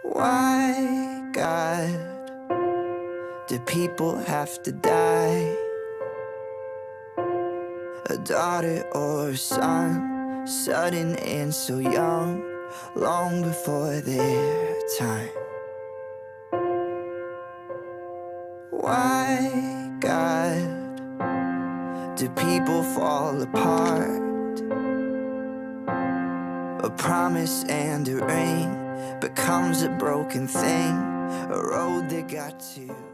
Why, God, do people have to die? A daughter or a son, sudden and so young, long before their time. Why, God, do people fall apart? A promise and a ring becomes a broken thing, a road that got to